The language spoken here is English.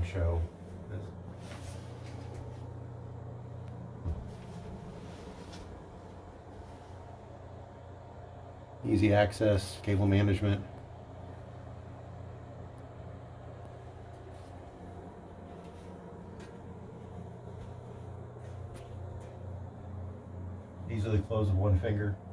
show. Easy access, cable management. Easily closed with one finger.